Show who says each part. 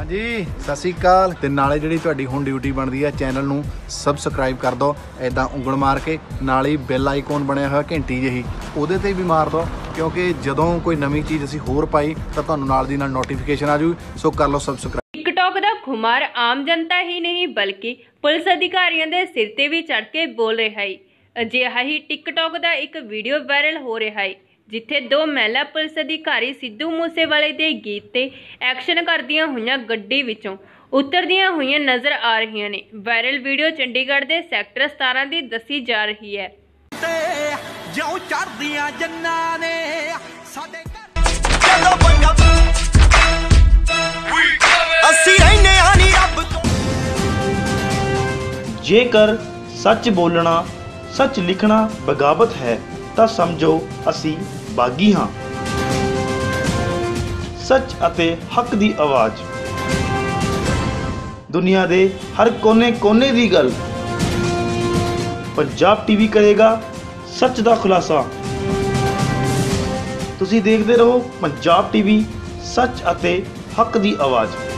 Speaker 1: जी सत श्री अकाल। ते नाले जिहड़ी तुहाडी हुण ड्यूटी बनदी है चैनल नूं सबसक्राइब कर दो, इदां उंगल मार के नाल ही बैल आइकॉन बनया होया घंटी जही उहदे ते भी मार दो, क्योंकि जदों कोई नवीं चीज़ असीं होर पाई तां तुहानूं नाल दी नाल नोटिफिकेशन आ जूगी। सो कर लो सबसक्राइब।
Speaker 2: टिकटॉक का खुमार आम जनता ही नहीं बल्कि पुलिस अधिकारियों के सिर ते भी चढ़ के बोल रहा है। अजिहा ही टिकटॉक का एक वीडियो वायरल हो रहा है जिथे दो महिला पुलिस अधिकारी सिद्धू मूसेवाले के गीत ते एक्शन करदियां हुई गड्डी विचों उतरदियां हुई नज़र आ रही ने। वायरल वीडियो चंडीगढ़ के सैक्टर 17 की दसी जा रही है।
Speaker 3: जेकर सच बोलना सच लिखना बगावत है तो समझो असी बागी हाँ। सच अते हक दी आवाज़ दुनिया दे हर कोने कोने दी गल पंजाब टीवी करेगा सच दा खुलासा। तुसी देखते रहो पंजाब टीवी, सच अते हक दी आवाज़।